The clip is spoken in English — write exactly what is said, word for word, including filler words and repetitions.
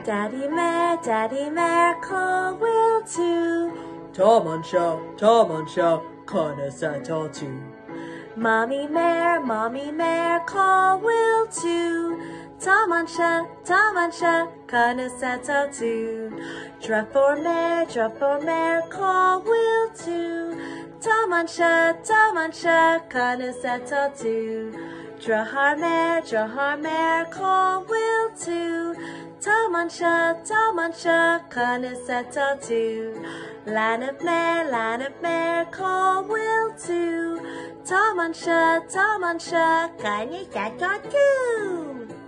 Daddy Méar, Daddy Méar, call will to. Tom an seo, Tom an seo, conna satá tú. Mamaí Mammy, Mamaí Mammy, call will to. Tom an seo, Tom an seo, conna satá tú. Dearfúir Méar, Dearfúir Méar, call will to. Tom an seo, Tom an seo, conna satá tú. Dearthair Méar, Dearthair Méar, call will to. Tom an seo, Tom an seo, conna satá tú. Leanbh Méar, Leanbh Méar, call will to. Tom an seo, Tom an seo, conna satá tú.